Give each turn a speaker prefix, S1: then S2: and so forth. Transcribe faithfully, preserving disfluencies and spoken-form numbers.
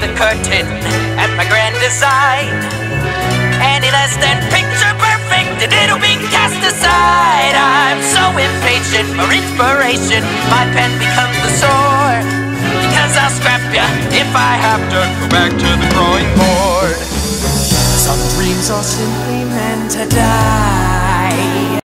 S1: the curtain at my grand design. Any less than picture perfect and it'll be cast aside. I'm so impatient for inspiration, my pen becomes the sword, because I'll scrap ya if I have to go back to the drawing board. Some dreams are simply meant to die.